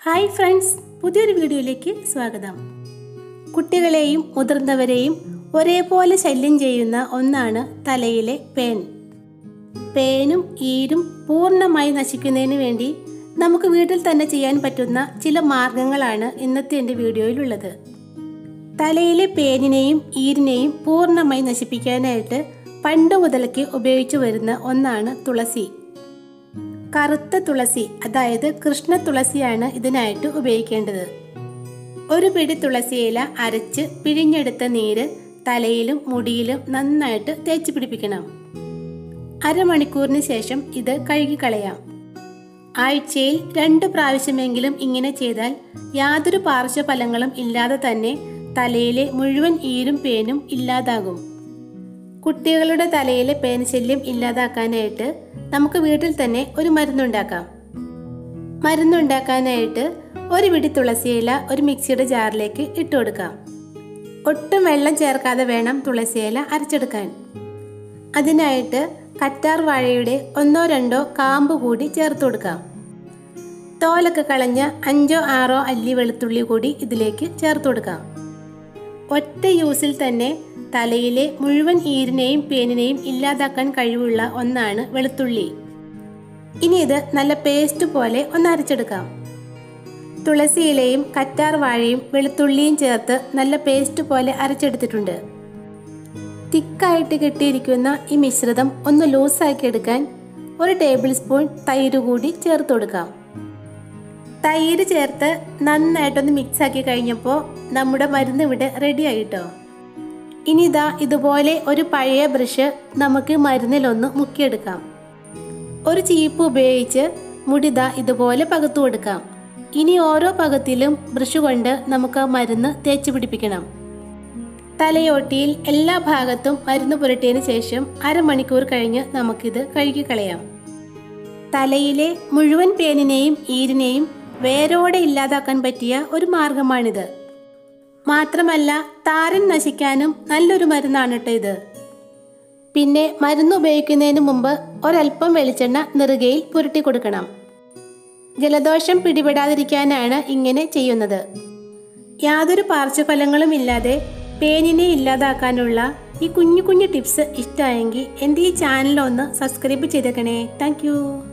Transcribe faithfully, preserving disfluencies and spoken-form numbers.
Hi friends, പുതിയൊരു വീഡിയോയിലേക്ക് സ്വാഗതം. കുട്ടികളെയും മുതിർന്നവരെയും ഒരേപോലെ ശല്യം ചെയ്യുന്ന ഒന്നാണ് തലയിലെ പേൻ. പേനും ഈരും പൂർണ്ണമായി നശിക്കുന്നതിന് വേണ്ടി നമുക്ക് വീട്ടിൽ തന്നെ ചെയ്യാൻ പറ്റുന്ന ചില മാർഗങ്ങളാണ് ഇന്നത്തെ എൻ്റെ വീഡിയോയിലുള്ളത്. തലയിലെ പേനിനെയും ഈരിനെയും പൂർണ്ണമായി നശിപ്പിക്കാനായിട്ട് പണ്ട് മുതൽക്ക് ഉപയോഗിച്ചു വരുന്ന ഒന്നാണ് തുളസി. കറുത്ത തുളസി, അതായത് കൃഷ്ണ തുളസിയാണ് ഇതിനായിട്ട് ഉപയോഗിക്കേണ്ടത്. ഒരു പിടി തുളസിയില അരച്ച് പിഴിഞ്ഞെടുത്ത നീര് തലയിലും മുടിയിലും നന്നായിട്ട് തേച്ച് പിടിപ്പിക്കണം. അരമണിക്കൂറിന് ശേഷം ഇത് കഴുകിക്കളയാം. ആഴ്ചയിൽ രണ്ട് പ്രാവശ്യമെങ്കിലും ഇങ്ങനെ ചെയ്താൽ യാതൊരു പാർശ്വഫലങ്ങളും ഇല്ലാതെ തന്നെ തലയിലെ മുഴുവൻ ഈരും പേനും ഇല്ലാതാകും. കുട്ടികളുടെ തലയിലെ പേൻ ശല്യം ഇല്ലാതാക്കാനായിട്ട് നമുക്ക് വീട്ടിൽ തന്നെ ഒരു മരുന്നുണ്ടാക്കാം. മരുന്നുണ്ടാക്കാനായിട്ട് ഒരു പിടി തുളസിയില ഒരു മിക്സിയുടെ ജാറിലേക്ക് ഇട്ട് കൊടുക്കാം. ഒട്ടും വെള്ളം ചേർക്കാതെ വേണം തുളസിയില അരച്ചെടുക്കാൻ. അതിനായിട്ട് കറ്റാർ വാഴയുടെ ഒന്നോ രണ്ടോ കാമ്പ് കൂടി ചേർത്ത് കൊടുക്കാം. തോലൊക്കെ കളഞ്ഞ അഞ്ചോ ആറോ അല്ലി വെളുത്തുള്ളി കൂടി ഇതിലേക്ക് ചേർത്ത് കൊടുക്കാം. ഒറ്റ യൂസിൽ തന്നെ തലയിലെ മുഴുവൻ ഈരിനെയും പേനിനെയും ഇല്ലാതാക്കാൻ കഴിവുള്ള ഒന്നാണ് വെളുത്തുള്ളി. ഇനി ഇത് നല്ല പേസ്റ്റ് പോലെ ഒന്ന് അരച്ചെടുക്കാം. തുളസിയിലയും കറ്റാർ വാഴയും വെളുത്തുള്ളിയും ചേർത്ത് നല്ല പേസ്റ്റ് പോലെ അരച്ചെടുത്തിട്ടുണ്ട്. തിക്കായിട്ട് കെട്ടിയിരിക്കുന്ന ഈ മിശ്രിതം ഒന്ന് ലൂസാക്കി എടുക്കാൻ ഒരു ടേബിൾ സ്പൂൺ തൈര് കൂടി ചേർത്ത് കൊടുക്കാം. തൈര് ചേർത്ത് നന്നായിട്ടൊന്ന് മിക്സ് ആക്കി കഴിഞ്ഞപ്പോൾ നമ്മുടെ മരുന്ന് ഇവിടെ റെഡി ആയിട്ടോ. ഇനി ഇതാ ഇതുപോലെ ഒരു പഴയ ബ്രഷ് നമുക്ക് മരുന്നിലൊന്ന് മുക്കിയെടുക്കാം. ഒരു ചീപ്പ് ഉപയോഗിച്ച് മുടിത ഇതുപോലെ പകത്തു കൊടുക്കാം. ഇനി ഓരോ പകത്തിലും ബ്രഷ് കൊണ്ട് നമുക്ക് മരുന്ന് തേച്ച് പിടിപ്പിക്കണം. തലയോട്ടിയിൽ എല്ലാ ഭാഗത്തും മരുന്ന് പുരട്ടിയതിന് ശേഷം അരമണിക്കൂർ കഴിഞ്ഞ് നമുക്കിത് കഴുകിക്കളയാം. തലയിലെ മുഴുവൻ പേനിനെയും ഈരിനെയും വേരോടെ ഇല്ലാതാക്കാൻ പറ്റിയ ഒരു മാർഗമാണിത്. മാത്രമല്ല താരൻ നശിക്കാനും നല്ലൊരു മരുന്നാണ് കേട്ടോ ഇത്. പിന്നെ മരുന്ന് ഉപയോഗിക്കുന്നതിന് മുമ്പ് ഒരൽപ്പം വെളിച്ചെണ്ണ നെറുകയിൽ പുരട്ടി കൊടുക്കണം. ജലദോഷം പിടിപെടാതിരിക്കാനാണ് ഇങ്ങനെ ചെയ്യുന്നത്. യാതൊരു പാർശ്വഫലങ്ങളും ഇല്ലാതെ പേനിനെ ഇല്ലാതാക്കാനുള്ള ഈ കുഞ്ഞു കുഞ്ഞു ടിപ്സ് ഇഷ്ടമായെങ്കിൽ എൻ്റെ ഈ ചാനൽ ഒന്ന് സബ്സ്ക്രൈബ് ചെയ്തേക്കണേ. Thank U.